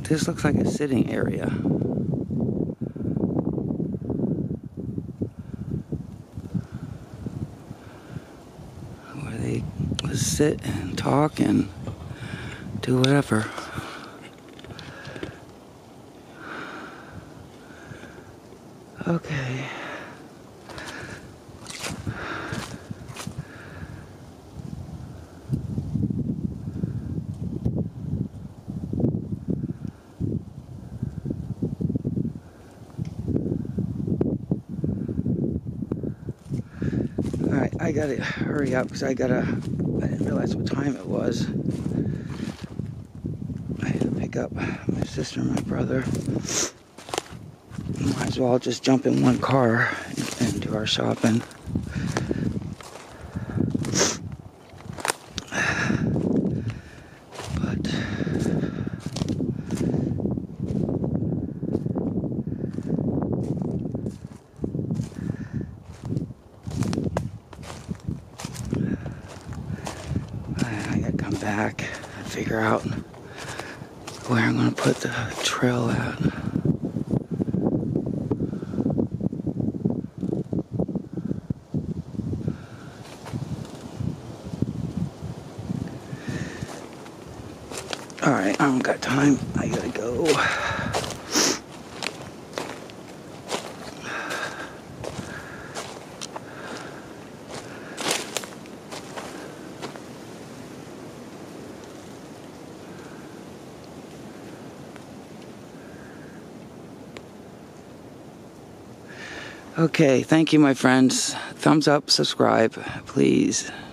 This looks like a sitting area. Where they sit and talk and do whatever. Okay. Alright, I gotta hurry up because I didn't realize what time it was. I had to pick up my sister and my brother. Might as well just jump in one car and do our shopping. But I gotta come back and figure out where I'm gonna put the trail at. Alright, I don't got time. I gotta go. Okay, thank you, my friends. Thumbs up, subscribe, please.